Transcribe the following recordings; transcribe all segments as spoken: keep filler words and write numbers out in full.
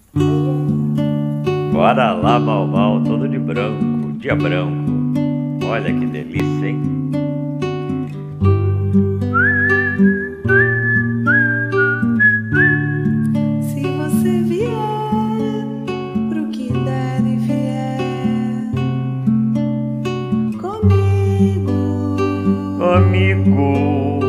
Bora lá, mal, mal, todo de branco, dia branco. Olha que delícia, hein? Se você vier pro que der e vier comigo, Amigo,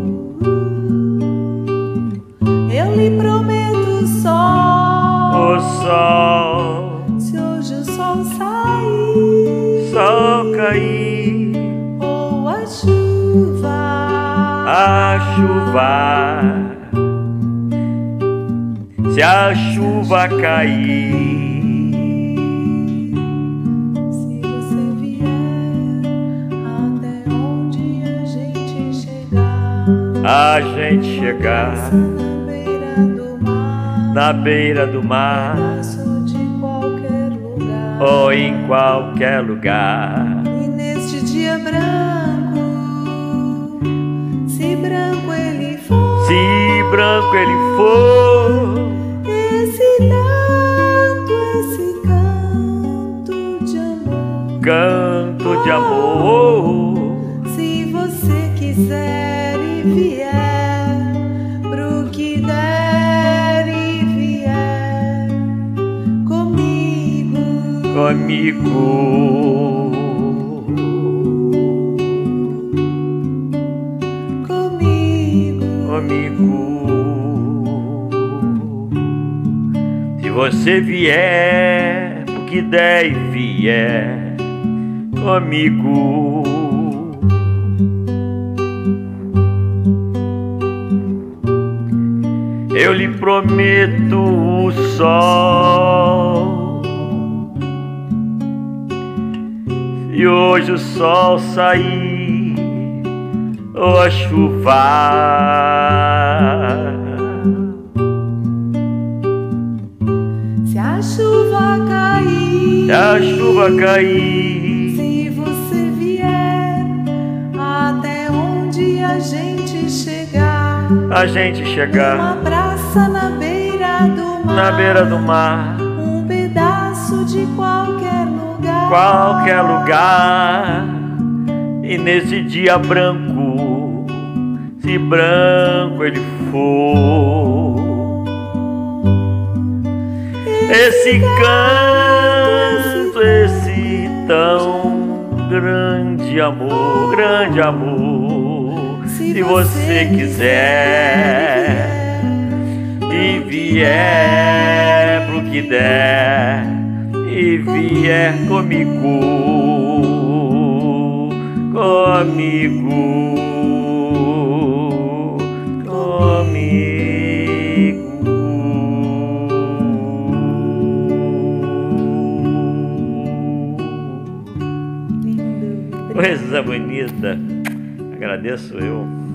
eu lhe prometo o sol. o sol, Se hoje o sol sair, sol cair, ou a chuva, a chuva, se a chuva cair, se você vier até onde a gente chegar, a gente chegar na beira do mar, na beira do mar, pedaço de qualquer lugar, ou em qualquer lugar. e neste dia branco, se branco ele for, Se branco ele for, esse canto, esse canto de amor, canto de amor. se você quiser e vier pro que der e vier comigo, Comigo, comigo, comigo. Se você vier, o que der e vier comigo, eu lhe prometo o sol. Se hoje o sol sair, ou a chuva, se a chuva cair, se a chuva cair, se você vier até onde a gente chegar, a gente uma chegar praça na beira do mar, na beira do mar, um pedaço de qualquer lugar, qualquer lugar. E nesse dia branco, se branco ele for, esse canto, esse tão grande amor, grande amor. Se você quiser e vier pro que der e vier comigo, comigo, comigo. Lindo. Coisa bonita. Agradeço eu.